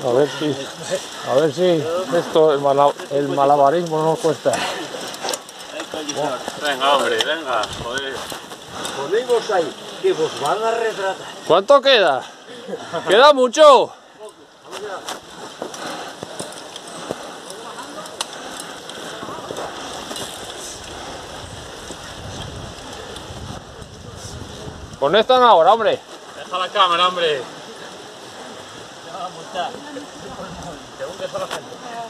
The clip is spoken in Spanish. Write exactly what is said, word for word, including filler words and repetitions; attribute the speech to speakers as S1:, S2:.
S1: A ver si, a ver si esto, el, mala, el malabarismo no nos cuesta.
S2: Venga, hombre, venga, joder.
S3: Ponemos ahí, que vos van a retratar.
S1: ¿Cuánto queda? ¿Queda mucho? Conectan ahora, hombre.
S2: Deja la cámara, hombre.
S3: Ya va a montar. Según que solo gente.